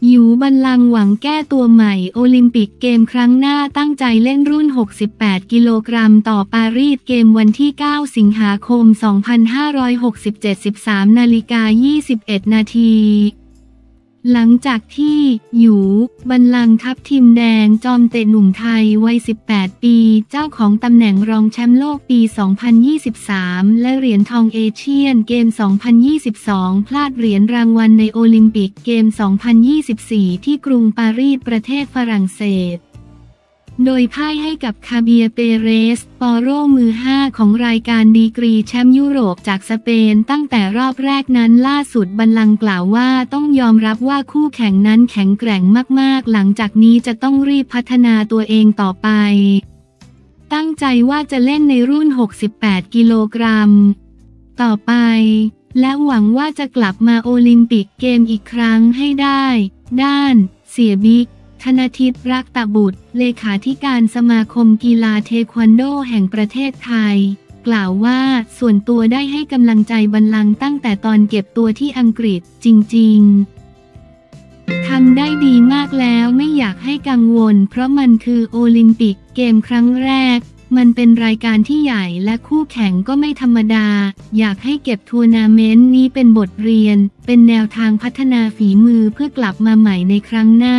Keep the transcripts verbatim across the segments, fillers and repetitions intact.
อยู่บัลลังก์หวังแก้ตัวใหม่โอลิมปิกเกมครั้งหน้าตั้งใจเล่นรุ่นหกสิบแปดกิโลกรัมต่อปารีสเกมวันที่เก้าสิงหาคมสองพันห้าร้อยหกสิบเจ็ด สิบสามนาฬิกายี่สิบเอ็ดนาทีหลังจากที่อยู่บัลลังก์ทัพทีมแดงจอมเตะหนุ่มไทยวัยสิบแปดปีเจ้าของตำแหน่งรองแชมป์โลกปีสองพันยี่สิบสามและเหรียญทองเอเชียนเกมสองพันยี่สิบสองพลาดเหรียญรางวัลในโอลิมปิกเกมสองพันยี่สิบสี่ที่กรุงปารีสประเทศฝรั่งเศสโดยพ่ายให้กับคาเบียเปเรสปอโรมือห้าของรายการดีกรีแชมป์ยุโรปจากสเปนตั้งแต่รอบแรกนั้นล่าสุดบัลลังก์กล่าวว่าต้องยอมรับว่าคู่แข่งนั้นแข็งแกร่งมากๆหลังจากนี้จะต้องรีบพัฒนาตัวเองต่อไปตั้งใจว่าจะเล่นในรุ่นหกสิบแปดกิโลกรัมต่อไปและหวังว่าจะกลับมาโอลิมปิกเกมอีกครั้งให้ได้ด้านเสียบิ๊กธนทิตรักตบุตรเลขาธิการสมาคมกีฬาเทควันโดแห่งประเทศไทยกล่าวว่าส่วนตัวได้ให้กำลังใจบัลลังก์ตั้งแต่ตอนเก็บตัวที่อังกฤษจริงๆทำได้ดีมากแล้วไม่อยากให้กังวลเพราะมันคือโอลิมปิกเกมครั้งแรกมันเป็นรายการที่ใหญ่และคู่แข่งก็ไม่ธรรมดาอยากให้เก็บทัวร์นาเมนต์นี้เป็นบทเรียนเป็นแนวทางพัฒนาฝีมือเพื่อกลับมาใหม่ในครั้งหน้า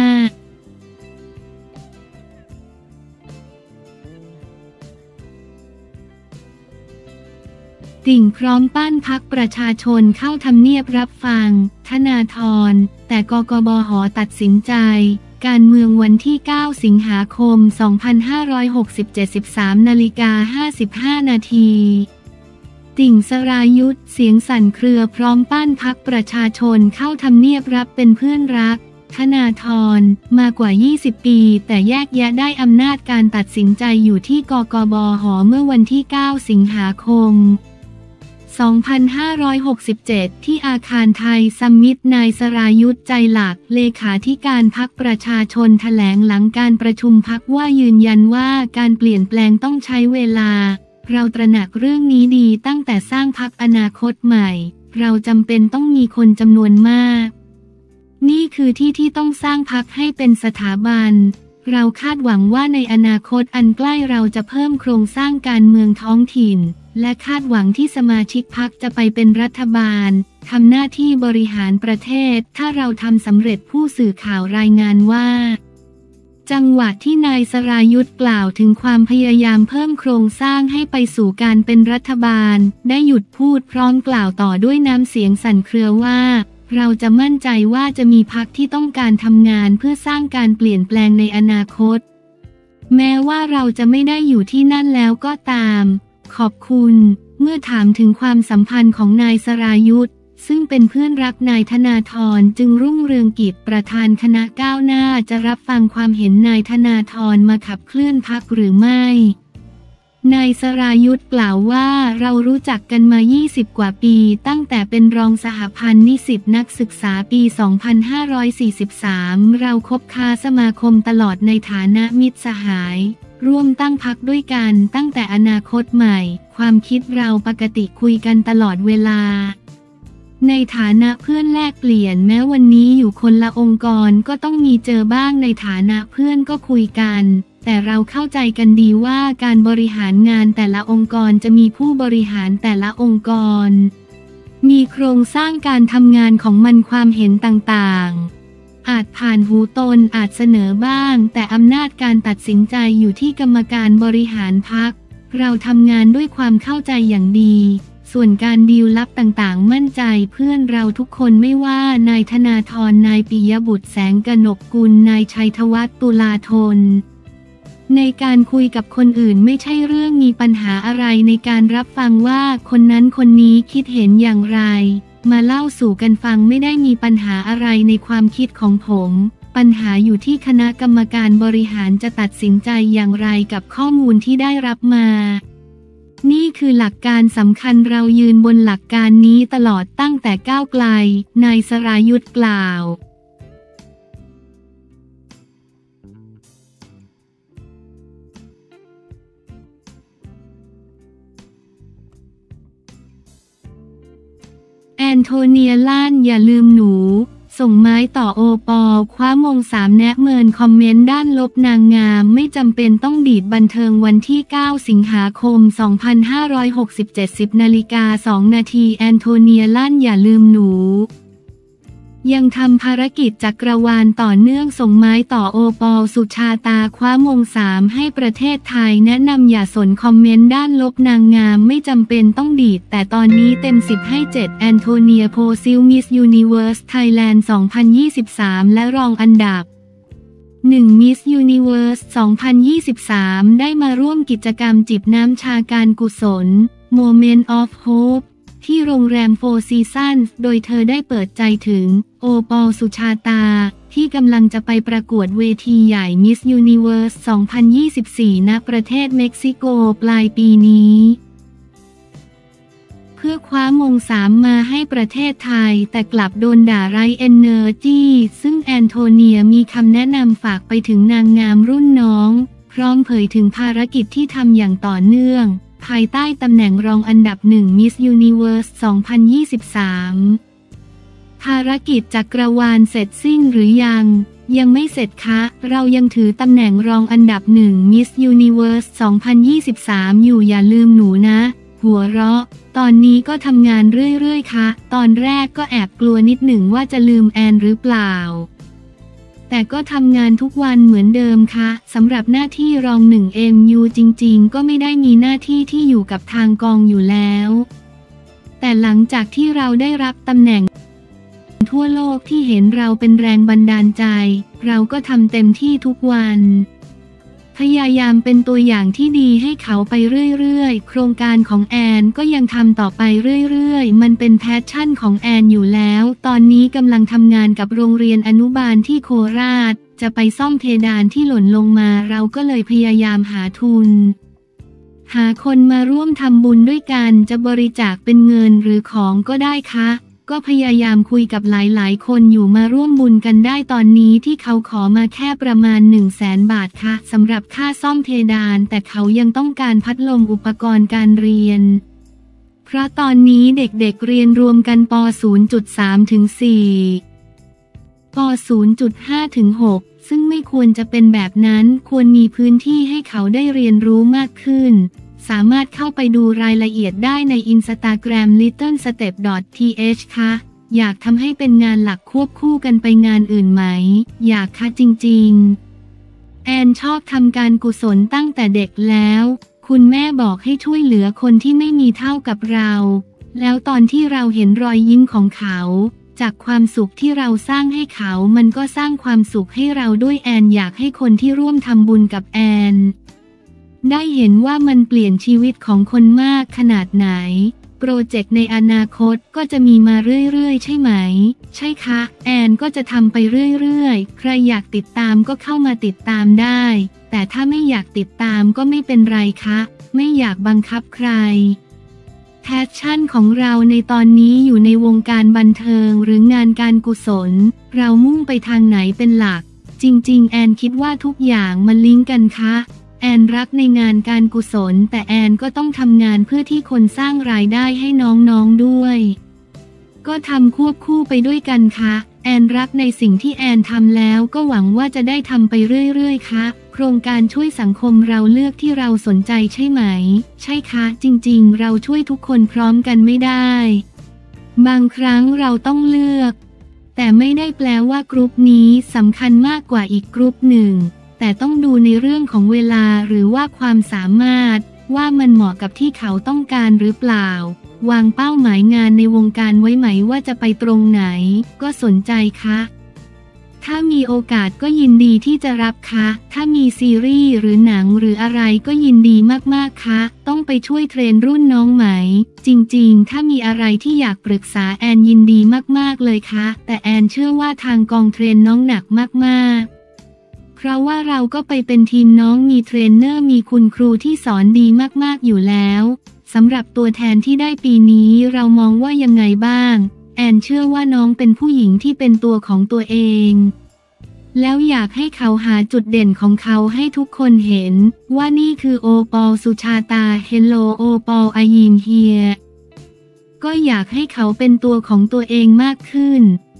ติ่งพร้อมปั้นพรรคประชาชนเข้าทำเนียบรับฟังธนาธรแต่กกบห.ตัดสินใจการเมืองวันที่เก้าสิงหาคมสองพันห้าร้อยหกสิบเจ็ด สิบสามนาฬิกาห้าสิบห้านาทีติ่งสรายุทธเสียงสั่นเครือพร้อมปั้นพรรคประชาชนเข้าทำเนียบรับเป็นเพื่อนรักธนาธรมากว่ายี่สิบปีแต่แยกแยะได้อำนาจการตัดสินใจอยู่ที่กกบห.เมื่อวันที่เก้าสิงหาคมสองพันห้าร้อยหกสิบเจ็ดที่อาคารไทยซัมมิตนายสรายุทธใจหลักเลขาธิการพรรคประชาชนแถลงหลังการประชุมพรรคว่ายืนยันว่าการเปลี่ยนแปลงต้องใช้เวลาเราตระหนักเรื่องนี้ดีตั้งแต่สร้างพรรคอนาคตใหม่เราจำเป็นต้องมีคนจำนวนมากนี่คือที่ที่ต้องสร้างพรรคให้เป็นสถาบันเราคาดหวังว่าในอนาคตอันใกล้เราจะเพิ่มโครงสร้างการเมืองท้องถิ่นและคาดหวังที่สมาชิกพรรคจะไปเป็นรัฐบาลทำหน้าที่บริหารประเทศถ้าเราทำสำเร็จผู้สื่อข่าวรายงานว่าจังหวะที่นายสรายุทธกล่าวถึงความพยายามเพิ่มโครงสร้างให้ไปสู่การเป็นรัฐบาลได้หยุดพูดพร้อมกล่าวต่อด้วยน้ำเสียงสั่นเครือว่าเราจะมั่นใจว่าจะมีพรรคที่ต้องการทำงานเพื่อสร้างการเปลี่ยนแปลงในอนาคตแม้ว่าเราจะไม่ได้อยู่ที่นั่นแล้วก็ตามขอบคุณเมื่อถามถึงความสัมพันธ์ของนายสรายุทธซึ่งเป็นเพื่อนรักนายธนาธรจึงรุ่งเรืองกิจประธานคณะก้าวหน้าจะรับฟังความเห็นนายธนาธรมาขับเคลื่อนพรรคหรือไม่นายสรายุทธกล่าวว่าเรารู้จักกันมายี่สิบกว่าปีตั้งแต่เป็นรองสหพันธ์นิสิตนักศึกษาปีสองพันห้าร้อยสี่สิบสามเราคบค้าสมาคมตลอดในฐานะมิตรสหายร่วมตั้งพรรคด้วยกันตั้งแต่อนาคตใหม่ความคิดเราปกติคุยกันตลอดเวลาในฐานะเพื่อนแลกเปลี่ยนแม้วันนี้อยู่คนละองค์กรก็ต้องมีเจอบ้างในฐานะเพื่อนก็คุยกันแต่เราเข้าใจกันดีว่าการบริหารงานแต่ละองค์กรจะมีผู้บริหารแต่ละองค์กรมีโครงสร้างการทำงานของมันความเห็นต่างๆอาจผ่านหูตนอาจเสนอบ้างแต่อำนาจการตัดสินใจอยู่ที่กรรมการบริหารพรรคเราทำงานด้วยความเข้าใจอย่างดีส่วนการดีลลับต่างๆมั่นใจเพื่อนเราทุกคนไม่ว่านายธนาธรนายปิยบุตรแสงกนกกุลนายชัยธวัฒน์ตุลาธนในการคุยกับคนอื่นไม่ใช่เรื่องมีปัญหาอะไรในการรับฟังว่าคนนั้นคนนี้คิดเห็นอย่างไรมาเล่าสู่กันฟังไม่ได้มีปัญหาอะไรในความคิดของผมปัญหาอยู่ที่คณะกรรมการบริหารจะตัดสินใจอย่างไรกับข้อมูลที่ได้รับมานี่คือหลักการสำคัญเรายืนบนหลักการนี้ตลอดตั้งแต่ก้าวไกลนายสรายุทธกล่าวแอนโทเนีย ล่านอย่าลืมหนูส่งไม้ต่อโอปอล์คว้ามงสามแนะเมินคอมเมนต์ด้านลบนางงามไม่จำเป็นต้องดีดบันเทิงวันที่เก้าสิงหาคมสองพันห้าร้อยหกสิบเจ็ด สิบนาฬิกาสองนาทีแอนโทเนียลั่นอย่าลืมหนูยังทำภารกิจจักรวาลต่อเนื่องส่งไม้ต่อโอปอล์สุชาตาคว้ามงสามให้ประเทศไทยแนะนำอย่าสนคอมเมนต์ด้านลบนางงามไม่จำเป็นต้องดีดแต่ตอนนี้เต็มสิบให้เจ็ดแอนโทเนียโพซิลมิสยูนิเวิร์สไทยแลนด์สองพันยี่สิบสามและรองอันดับหนึ่งมิสยูนิเวิร์สสองพันยี่สิบสามได้มาร่วมกิจกรรมจิบน้ำชาการกุศล Moment of Hopeที่โรงแรมโฟร์ซีซันส์โดยเธอได้เปิดใจถึงโอปอล์สุชาตาที่กำลังจะไปประกวดเวทีใหญ่ Miss Universe สองพันยี่สิบสี่ ณ ประเทศเม็กซิโกปลายปีนี้เพื่อคว้ามงสามมาให้ประเทศไทยแต่กลับโดนด่าไร้เอนเนอร์จีซึ่งแอนโทเนียมีคำแนะนำฝากไปถึงนางงามรุ่นน้องพร้อมเผยถึงภารกิจที่ทำอย่างต่อเนื่องภายใต้ตำแหน่งรองอันดับหนึ่ง Miss Universe สองพันยี่สิบสาม ภารกิจจักรวาลเสร็จสิ้นหรือยังยังไม่เสร็จคะเรายังถือตำแหน่งรองอันดับหนึ่ง Miss Universe สองพันยี่สิบสาม อยู่อย่าลืมหนูนะหัวเราะตอนนี้ก็ทำงานเรื่อยๆคะตอนแรกก็แอบกลัวนิดหนึ่งว่าจะลืมแอนหรือเปล่าแต่ก็ทำงานทุกวันเหมือนเดิมค่ะสำหรับหน้าที่รองหนึ่ง เอ็ม ยู จริงๆก็ไม่ได้มีหน้าที่ที่อยู่กับทางกองอยู่แล้วแต่หลังจากที่เราได้รับตำแหน่งทั่วโลกที่เห็นเราเป็นแรงบันดาลใจเราก็ทำเต็มที่ทุกวันพยายามเป็นตัวอย่างที่ดีให้เขาไปเรื่อยๆโครงการของแอนก็ยังทำต่อไปเรื่อยๆมันเป็นแพชชั่นของแอนอยู่แล้วตอนนี้กำลังทำงานกับโรงเรียนอนุบาลที่โคราชจะไปซ่อมเพดานที่หล่นลงมาเราก็เลยพยายามหาทุนหาคนมาร่วมทำบุญด้วยกันจะบริจาคเป็นเงินหรือของก็ได้คะก็พยายามคุยกับหลายๆคนอยู่มาร่วมบุญกันได้ตอนนี้ที่เขาขอมาแค่ประมาณ หนึ่งแสน บาทค่ะสำหรับค่าซ่อมเพดานแต่เขายังต้องการพัดลมอุปกรณ์การเรียนเพราะตอนนี้เด็กๆ เเรียนรวมกันป ศูนย์จุดสาม ถึง สี่ ป ศูนย์จุดห้า ถึง หก ซึ่งไม่ควรจะเป็นแบบนั้นควรมีพื้นที่ให้เขาได้เรียนรู้มากขึ้นสามารถเข้าไปดูรายละเอียดได้ใน Instagram ลิตเติ้ลสเต็ป ดอท ที เอช ค่ะอยากทำให้เป็นงานหลักควบคู่กันไปงานอื่นไหมอยากค่ะจริงๆแอนชอบทำการกุศลตั้งแต่เด็กแล้วคุณแม่บอกให้ช่วยเหลือคนที่ไม่มีเท่ากับเราแล้วตอนที่เราเห็นรอยยิ้มของเขาจากความสุขที่เราสร้างให้เขามันก็สร้างความสุขให้เราด้วยแอนอยากให้คนที่ร่วมทำบุญกับแอนได้เห็นว่ามันเปลี่ยนชีวิตของคนมากขนาดไหนโปรเจกต์ในอนาคตก็จะมีมาเรื่อยๆใช่ไหมใช่คะแอนก็จะทำไปเรื่อยๆใครอยากติดตามก็เข้ามาติดตามได้แต่ถ้าไม่อยากติดตามก็ไม่เป็นไรคะไม่อยากบังคับใครแพชชั่นของเราในตอนนี้อยู่ในวงการบันเทิงหรืองานการกุศลเรามุ่งไปทางไหนเป็นหลักจริงๆแอนคิดว่าทุกอย่างมันลิงก์กันคะแอนรักในงานการกุศลแต่แอนก็ต้องทำงานเพื่อที่คนสร้างรายได้ให้น้องๆด้วยก็ทำควบคู่ไปด้วยกันคะแอนรักในสิ่งที่แอนทำแล้วก็หวังว่าจะได้ทำไปเรื่อยๆคะโครงการช่วยสังคมเราเลือกที่เราสนใจใช่ไหมใช่คะจริงๆเราช่วยทุกคนพร้อมกันไม่ได้บางครั้งเราต้องเลือกแต่ไม่ได้แปลว่ากรุ๊ปนี้สำคัญมากกว่าอีกกรุ๊ปหนึ่งแต่ต้องดูในเรื่องของเวลาหรือว่าความสามารถว่ามันเหมาะกับที่เขาต้องการหรือเปล่าวางเป้าหมายงานในวงการไว้ไหมว่าจะไปตรงไหนก็สนใจคะถ้ามีโอกาสก็ยินดีที่จะรับคะถ้ามีซีรีส์หรือหนังหรืออะไรก็ยินดีมากๆคะต้องไปช่วยเทรนรุ่นน้องไหมจริงๆถ้ามีอะไรที่อยากปรึกษาแอนยินดีมากๆเลยคะแต่แอนเชื่อว่าทางกองเทรนน้องหนักมากๆเพราะว่าเราก็ไปเป็นทีมน้องมีเทรนเนอร์มีคุณครูที่สอนดีมากๆอยู่แล้วสำหรับตัวแทนที่ได้ปีนี้เรามองว่ายังไงบ้างแอนเชื่อว่าน้องเป็นผู้หญิงที่เป็นตัวของตัวเองแล้วอยากให้เขาหาจุดเด่นของเขาให้ทุกคนเห็นว่านี่คือโอปอล์สุชาตาเฮลโลโอปอล์อายิมเฮียก็อยากให้เขาเป็นตัวของตัวเองมากขึ้น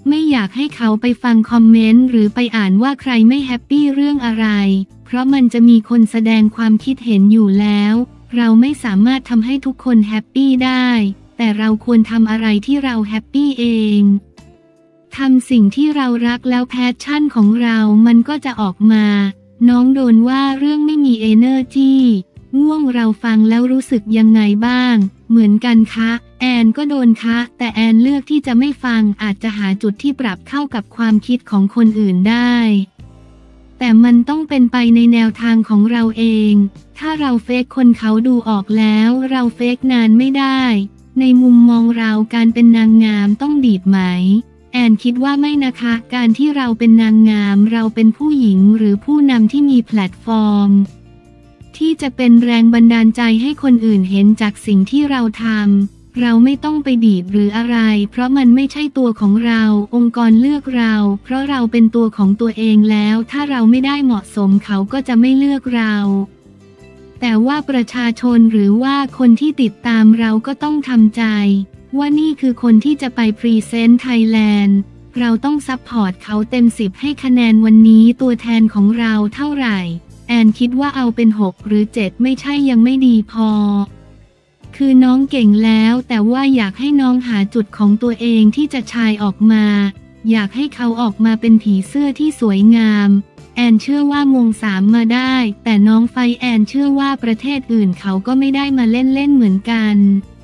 ไม่อยากให้เขาไปฟังคอมเมนต์หรือไปอ่านว่าใครไม่แฮปปี้เรื่องอะไรเพราะมันจะมีคนแสดงความคิดเห็นอยู่แล้วเราไม่สามารถทำให้ทุกคนแฮปปี้ได้แต่เราควรทำอะไรที่เราแฮปปี้เองทำสิ่งที่เรารักแล้วแพชชั่นของเรามันก็จะออกมาน้องโดนว่าเรื่องไม่มี energy ง่วงเราฟังแล้วรู้สึกยังไงบ้างเหมือนกันคะแอนก็โดนคะแต่แอนเลือกที่จะไม่ฟังอาจจะหาจุดที่ปรับเข้ากับความคิดของคนอื่นได้แต่มันต้องเป็นไปในแนวทางของเราเองถ้าเราเฟกคนเขาดูออกแล้วเราเฟกนานไม่ได้ในมุมมองเราการเป็นนางงามต้องดีดไหมแอนคิดว่าไม่นะคะการที่เราเป็นนางงามเราเป็นผู้หญิงหรือผู้นำที่มีแพลตฟอร์มที่จะเป็นแรงบันดาลใจให้คนอื่นเห็นจากสิ่งที่เราทำเราไม่ต้องไปดีดหรืออะไรเพราะมันไม่ใช่ตัวของเราองค์กรเลือกเราเพราะเราเป็นตัวของตัวเองแล้วถ้าเราไม่ได้เหมาะสมเขาก็จะไม่เลือกเราแต่ว่าประชาชนหรือว่าคนที่ติดตามเราก็ต้องทำใจว่านี่คือคนที่จะไปพรีเซนต์ไทยแลนด์เราต้องซัพพอร์ตเขาเต็มสิบให้คะแนนวันนี้ตัวแทนของเราเท่าไหร่แอนคิดว่าเอาเป็นหกหรือเจ็ดไม่ใช่ยังไม่ดีพอคือน้องเก่งแล้วแต่ว่าอยากให้น้องหาจุดของตัวเองที่จะชายออกมาอยากให้เขาออกมาเป็นผีเสื้อที่สวยงามแอนเชื่อว่ามงสามมาได้แต่น้องไฟแอนเชื่อว่าประเทศอื่นเขาก็ไม่ได้มาเล่นๆเหมือนกัน